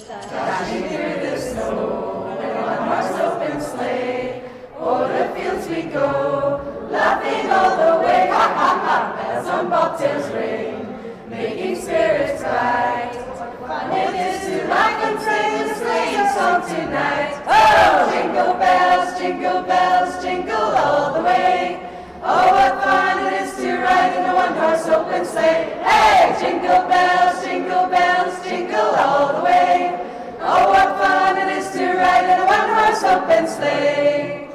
Dashing through the snow in a one-horse open sleigh. O'er the fields we go, laughing all the way. Ha ha ha! Bells on bobtails ring, making spirits bright. What fun it is to laugh and sing a sleighing song tonight. Oh, jingle bells, jingle all the way. Oh, what fun it is to ride in a one-horse open sleigh. Hey, jingle bells, jingle all the way. Oh, what fun it is to ride in a one-horse open sleigh.